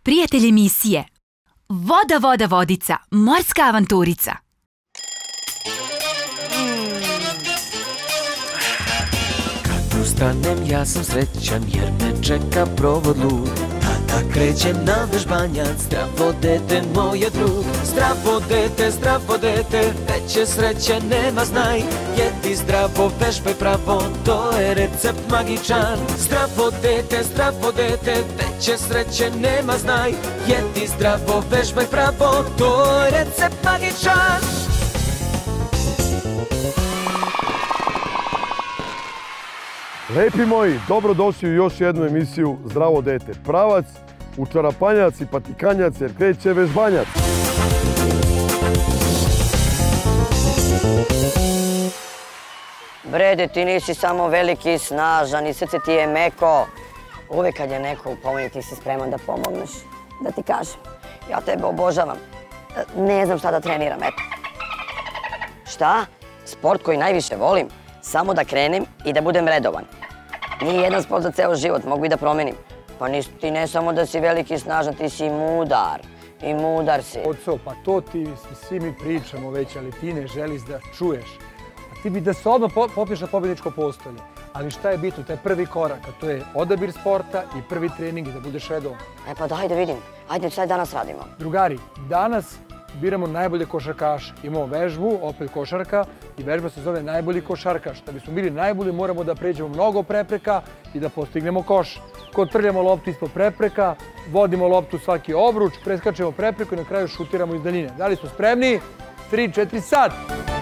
Prijatelj emisije Voda, voda, vodica, morska avanturica. Kad ustanem ja sam srećan jer me čeka provod lud. Tada krećem na vežbanjac, zdravo dete moje drug. Zdravo dete, veće sreće nema znaj. Jedi zdravo, vežbaj pravo, to je recept magičan. Zdravo dete, veće sreće nema znaj. Jedi zdravo, vežbaj pravo, to je recept magičan. Lepi moji, dobrodošli u još jednu emisiju Zdravo dete. Pravac, učarapanjac i patikanjac jer kreće vežbanjac. Brede, ti nisi samo veliki i snažan i srce ti je meko. Uvijek kad je neko u pomoći ti si spreman da pomogneš. Da ti kažem, ja tebe obožavam. Ne znam šta da treniram, eto. Šta? Sport koji najviše volim? Samo da krenem i da budem redovan. Nije jedan sport za ceo život, mogu i da promenim. Pa ti ne samo da si veliki i snažan, ti si mudar. I mudar si. Oco, pa to ti svi mi pričamo već, ali ti ne želiš da čuješ. A ti bi da se odmah popiješ na pobjedničko postolje. Ali šta je bitno, to je prvi korak, a to je odabir sporta i prvi trening i da budeš redovan. E pa daj da vidim, ajde šta danas radimo. Drugari, danas biramo najbolje košarkaše. Imamo vežbu, opet košarka, i vežba se zove najbolji košarkaš. Da bismo bili najbolji moramo da pređemo mnogo prepreka i da postignemo koš. Kotrljamo loptu ispod prepreka, vodimo loptu svaki obruč, preskačemo prepreku i na kraju šutiramo iz daljine. Da li smo spremni? 3, 4, sad!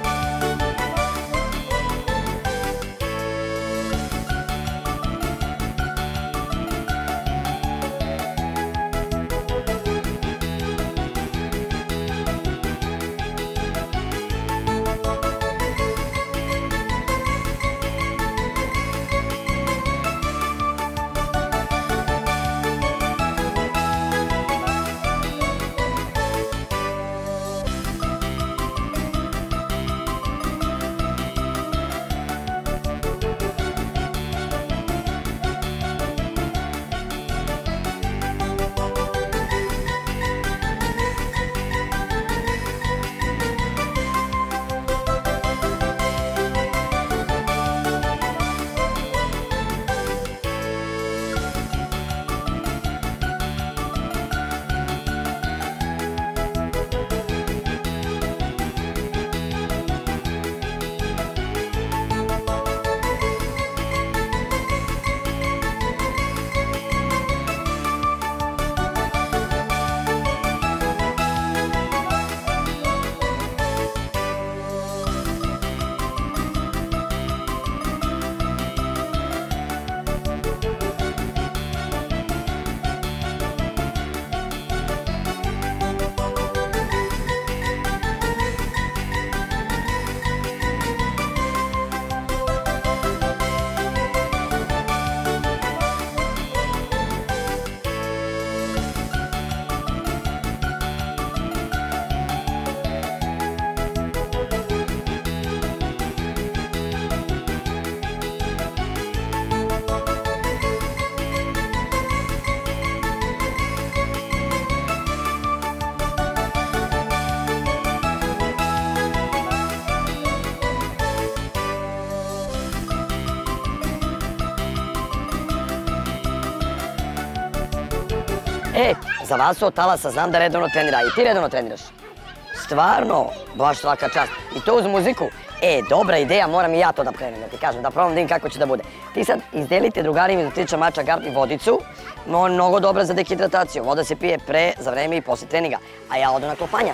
E, za vas od talasa znam da redovno trenira. I ti redovno treniraš? Stvarno? Baš svaka čast. I to uz muziku? E, dobra ideja, moram i ja to da krenem, da ti kažem, da probam da vidim kako će da bude. Ti sad izdelite drugarima iz Otiča Mača Gard i vodicu, mnogo dobra za dehidrataciju. Voda se pije pre, za vreme i posle treninga, a ja odu na klopanjac.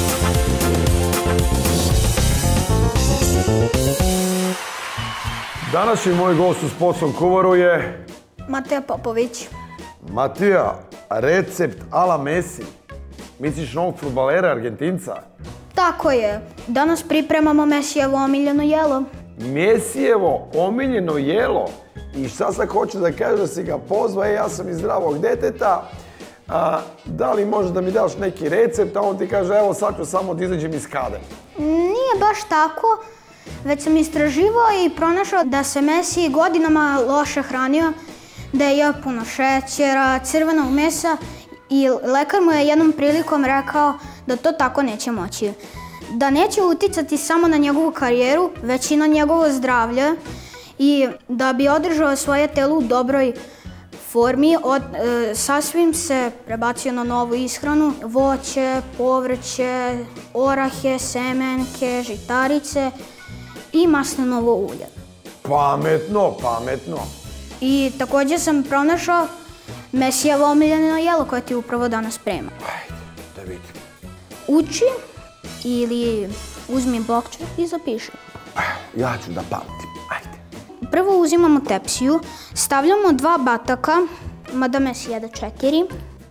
Današnji moj gost u sportskom kuvaru je... Matija Popović. Matija, recept ala Messi. Misliš novog fudbalera, Argentinca? Tako je. Danas pripremamo Messijevo omiljeno jelo. Messijevo omiljeno jelo? I šta sad hoće da kaže da si ga pozva, ja sam iz zdravog deteta, da li možeš da mi daš neki recept, a on ti kaže, evo sad ću samo da izađem iz kade. Nije baš tako, već sam istraživao i pronašao da se Messi godinama loše hranio, da je jeo puno šećera, crvenog mesa I lekar mu je jednom prilikom rekao da to tako neće moći. Da neće uticati samo na njegovu karijeru, već i na njegovo zdravlje i da bi održao svoje telo u dobroj formi, sasvim se prebacio na novu ishranu, voće, povrće, orahe, semenke, žitarice i maslinovo ulje. Pametno, pametno. I također sam pronašao Mesijevo omiljeno jelo koje ti upravo danas sprema. Ajde, da vidim. Uči ili uzmi blokče i zapiši. Ja ću da pamtim, ajde. Prvo uzimamo tepsiju, stavljamo 2 bataka, mada Mesi jede 4.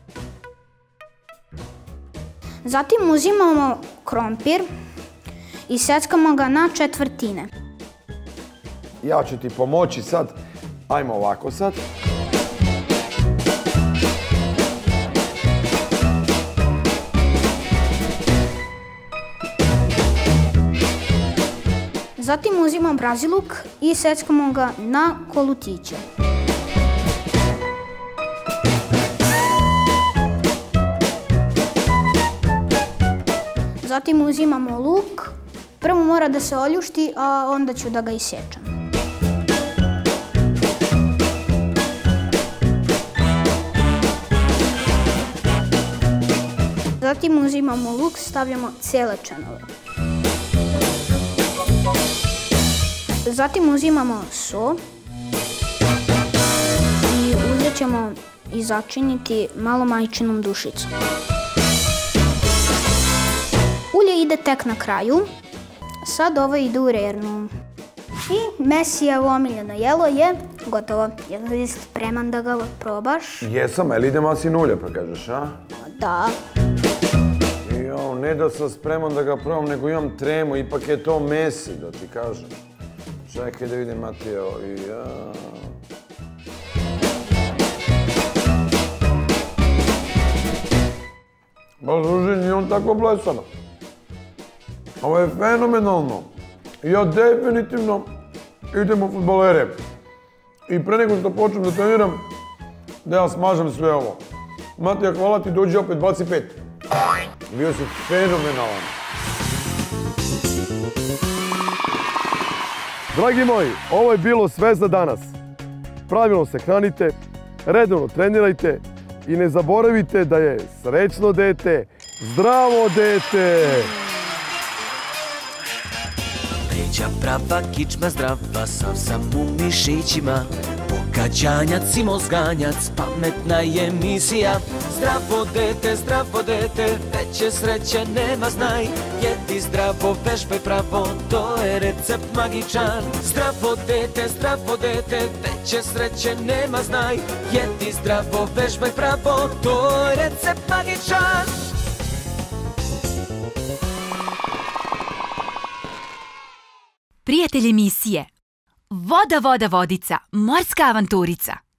Zatim uzimamo krompir i seckamo ga na četvrtine. Ja ću ti pomoći sad. Ajmo ovako sad. Zatim uzimamo braziluk i seckamo ga na kolutiće. Zatim uzimamo luk. Prvo mora da se oljušti, a onda ću da ga isječem. Zatim uzimamo luk, stavljamo cijele čenove. Zatim uzimamo so i uzet ćemo i začiniti malo majčinom dušicom. Ulje ide tek na kraju, sad ovo ide u rernu. I Mesijevo omiljeno jelo je gotovo. Jesi li spreman da ga probaš? Jesam, ali ide maslin ulje pa kažeš, a? Da. Jo, ne da sam spreman da ga probam, nego imam tremu, ipak je to Mesi, da ti kažem. Čekaj da vidim, Mateo, Pa služi, nije on tako blesano. Ovo je fenomenalno. Ja definitivno idem u fudbalere. I pre nego što počnem da treniram, da ja smažem sve ovo. Matija, hvala ti, dođi opet 25. Bio si fenomenalan. Dragi moji, ovo je bilo sve za danas. Pravilno se hranite, redovno trenirajte i ne zaboravite da je srećno dete, zdravo dete! Leđa prava, kičma zdrava, sav sam u mišićima. Pokađanjac i mozganjac, pametna je emisija. Zdravo dete, veće sreće nema znaj. Jedi zdravo, vežbaj pravo, to je recept magičan. Zdravo dete, veće sreće nema znaj. Jedi zdravo, vežbaj pravo, to je recept magičan. Prijatelj emisije Voda, voda, vodica, morska avanturica.